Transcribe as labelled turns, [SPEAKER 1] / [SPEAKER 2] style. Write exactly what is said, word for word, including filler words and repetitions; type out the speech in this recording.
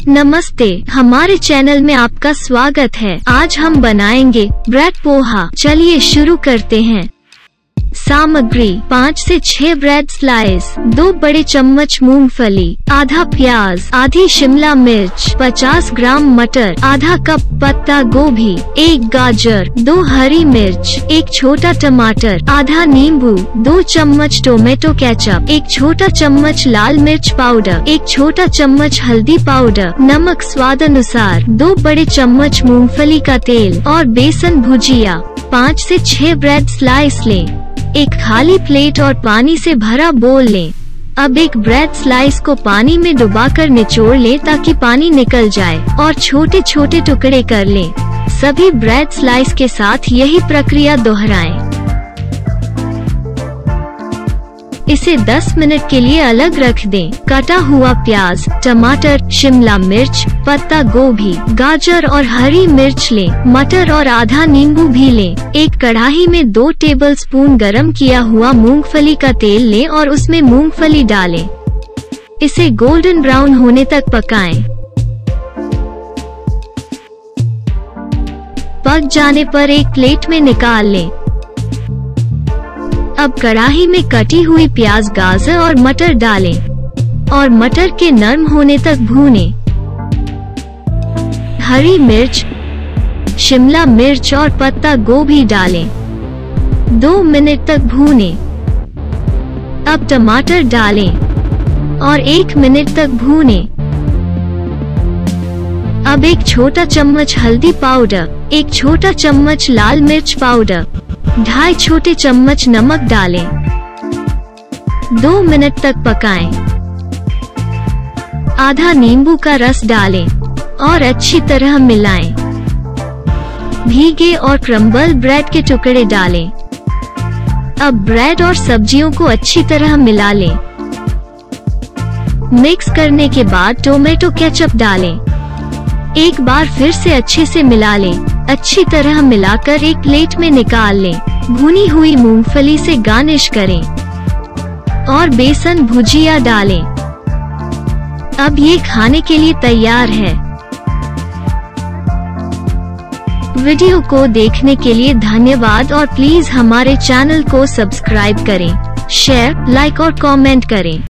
[SPEAKER 1] नमस्ते, हमारे चैनल में आपका स्वागत है। आज हम बनाएंगे ब्रेड पोहा। चलिए शुरू करते हैं। सामग्री पाँच से छह ब्रेड स्लाइस, दो बड़े चम्मच मूंगफली, आधा प्याज, आधी शिमला मिर्च, पचास ग्राम मटर, आधा कप पत्ता गोभी, एक गाजर, दो हरी मिर्च, एक छोटा टमाटर, आधा नींबू, दो चम्मच टोमेटो केचप, एक छोटा चम्मच लाल मिर्च पाउडर, एक छोटा चम्मच हल्दी पाउडर, नमक स्वाद अनुसार, दो बड़े चम्मच मूंगफली का तेल और बेसन भुजिया। पाँच से छह ब्रेड स्लाइस लें। एक खाली प्लेट और पानी से भरा बोल लें। अब एक ब्रेड स्लाइस को पानी में डुबाकर निचोड़ लें ताकि पानी निकल जाए और छोटे छोटे टुकड़े कर लें। सभी ब्रेड स्लाइस के साथ यही प्रक्रिया दोहराएं। इसे दस मिनट के लिए अलग रख दें। कटा हुआ प्याज, टमाटर, शिमला मिर्च, पत्ता गोभी, गाजर और हरी मिर्च लें। मटर और आधा नींबू भी लें। एक कढ़ाई में दो टेबलस्पून गरम किया हुआ मूंगफली का तेल लें और उसमें मूंगफली डालें। इसे गोल्डन ब्राउन होने तक पकाएं। पक जाने पर एक प्लेट में निकाल लें। अब कढ़ाई में कटी हुई प्याज, गाजर और मटर डालें और मटर के नरम होने तक भूनें। हरी मिर्च, शिमला मिर्च और पत्ता गोभी डालें। दो मिनट तक भूनें। अब टमाटर डालें और एक मिनट तक भूनें। अब एक छोटा चम्मच हल्दी पाउडर, एक छोटा चम्मच लाल मिर्च पाउडर, ढाई छोटे चम्मच नमक डालें। दो मिनट तक पकाएं। आधा नींबू का रस डालें और अच्छी तरह मिलाएं। भीगे और क्रम्बल ब्रेड के टुकड़े डालें। अब ब्रेड और सब्जियों को अच्छी तरह मिला लें। मिक्स करने के बाद टोमेटो केचप डालें। एक बार फिर से अच्छे से मिला लें। अच्छी तरह मिलाकर एक प्लेट में निकाल लें। भुनी हुई मूंगफली से गार्निश करें और बेसन भुजिया डालें। अब ये खाने के लिए तैयार है। वीडियो को देखने के लिए धन्यवाद और प्लीज हमारे चैनल को सब्सक्राइब करें, शेयर, लाइक और कमेंट करें।